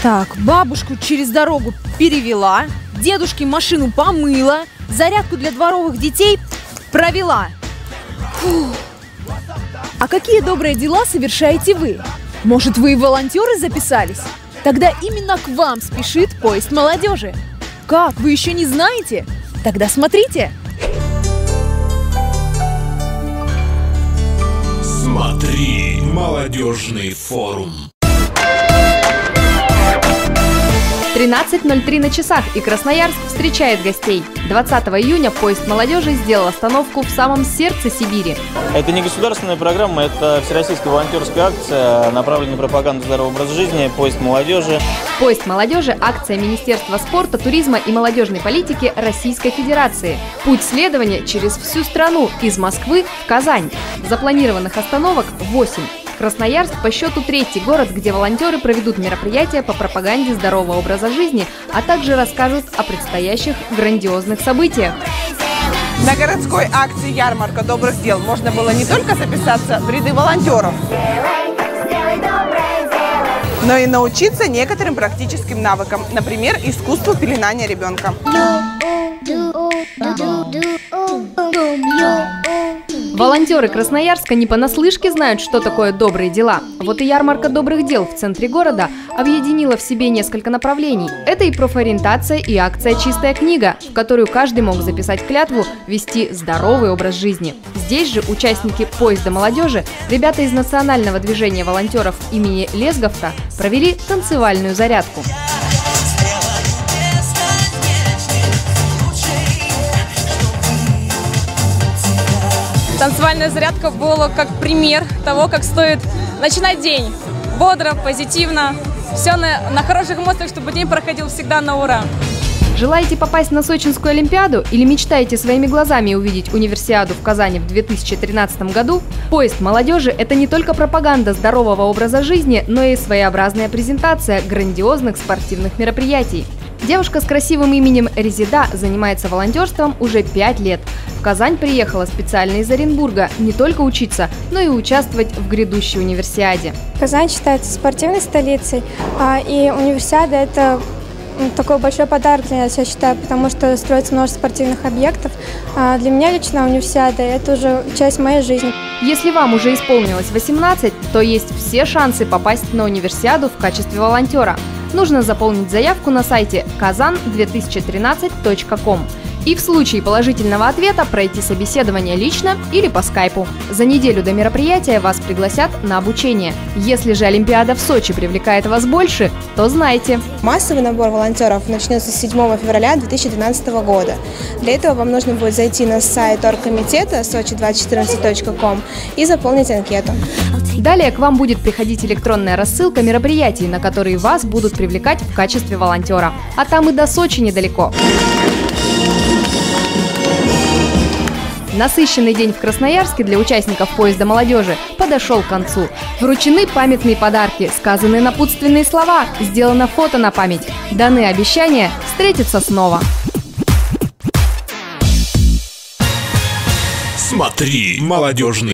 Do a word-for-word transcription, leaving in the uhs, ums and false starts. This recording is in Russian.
Так, бабушку через дорогу перевела, дедушке машину помыла, зарядку для дворовых детей провела. Фу. А какие добрые дела совершаете вы? Может, вы и волонтеры записались? Тогда именно к вам спешит поезд молодежи. Как, вы еще не знаете? Тогда смотрите. Смотри, молодежный форум. тринадцать ноль три на часах, и Красноярск встречает гостей. двадцатого июня поезд молодежи сделал остановку в самом сердце Сибири. Это не государственная программа, это всероссийская волонтерская акция, направленная на пропаганду здорового образа жизни, поезд молодежи. Поезд молодежи – акция Министерства спорта, туризма и молодежной политики Российской Федерации. Путь следования через всю страну, из Москвы в Казань. Запланированных остановок восемь. Красноярск по счету третий город, где волонтеры проведут мероприятия по пропаганде здорового образа жизни, а также расскажут о предстоящих грандиозных событиях. На городской акции «Ярмарка добрых дел» можно было не только записаться в ряды волонтеров, но и научиться некоторым практическим навыкам, например, искусству пеленания ребенка. Волонтеры Красноярска не понаслышке знают, что такое добрые дела. Вот и ярмарка добрых дел в центре города объединила в себе несколько направлений. Это и профориентация, и акция «Чистая книга», в которую каждый мог записать клятву вести здоровый образ жизни. Здесь же участники поезда молодежи, ребята из национального движения волонтеров имени Лесговка, провели танцевальную зарядку. Танцевальная зарядка была как пример того, как стоит начинать день. Бодро, позитивно, все на, на хороших эмоциях, чтобы день проходил всегда на ура. Желаете попасть на Сочинскую Олимпиаду или мечтаете своими глазами увидеть универсиаду в Казани в две тысячи тринадцатом году? Поезд молодежи – это не только пропаганда здорового образа жизни, но и своеобразная презентация грандиозных спортивных мероприятий. Девушка с красивым именем Резида занимается волонтерством уже пять лет. В Казань приехала специально из Оренбурга не только учиться, но и участвовать в грядущей универсиаде. Казань считается спортивной столицей, и универсиада – это такой большой подарок для нас, я считаю, потому что строится множество спортивных объектов. Для меня лично универсиада – это уже часть моей жизни. Если вам уже исполнилось восемнадцать, то есть все шансы попасть на универсиаду в качестве волонтера. Нужно заполнить заявку на сайте казан две тысячи тринадцать точка ком и в случае положительного ответа пройти собеседование лично или по скайпу. За неделю до мероприятия вас пригласят на обучение. Если же Олимпиада в Сочи привлекает вас больше, то знайте. Массовый набор волонтеров начнется с седьмого февраля две тысячи двенадцатого года. Для этого вам нужно будет зайти на сайт оргкомитета сочи двадцать четырнадцать точка ком и заполнить анкету. Далее к вам будет приходить электронная рассылка мероприятий, на которые вас будут привлекать в качестве волонтера. А там и до Сочи недалеко. Насыщенный день в Красноярске для участников поезда молодежи подошел к концу. Вручены памятные подарки, сказаны напутственные слова, сделано фото на память, даны обещания встретиться снова. Смотри, молодежный